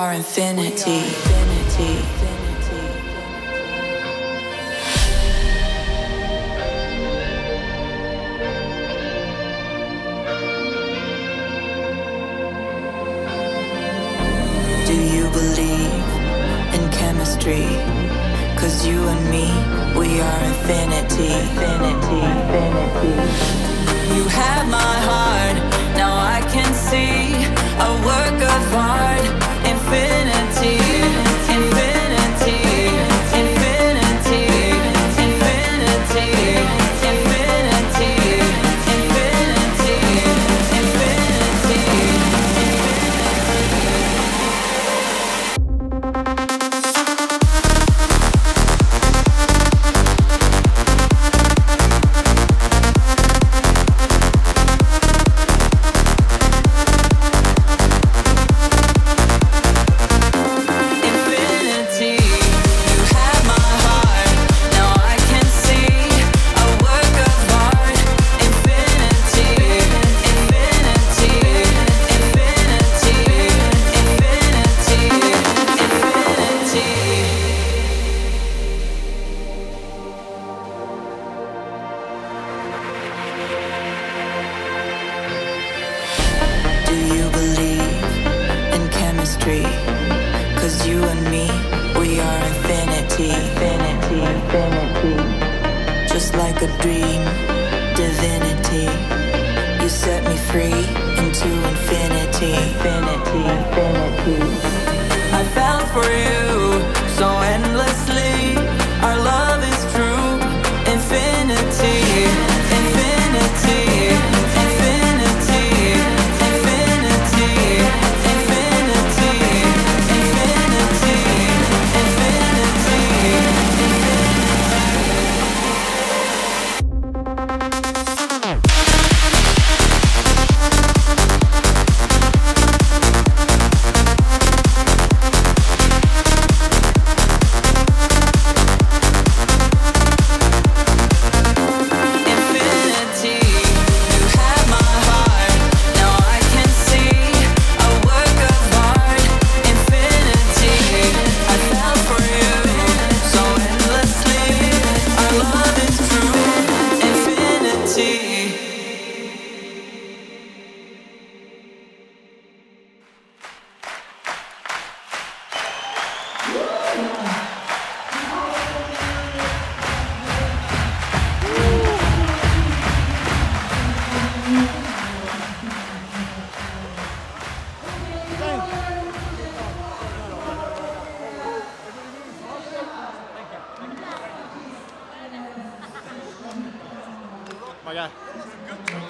are infinity. Do you believe in chemistry? 'Cause you and me, we are infinity. You have my heart, now I can see a work of art. Infinity, infinity, infinity, infinity, infinity, infinity, infinity. Just like a dream, divinity. You set me free into infinity. Infinity, infinity. I fell for you so endlessly. Our love is true. Infinity, infinity, infinity, infinity, infinity, infinity, My guy.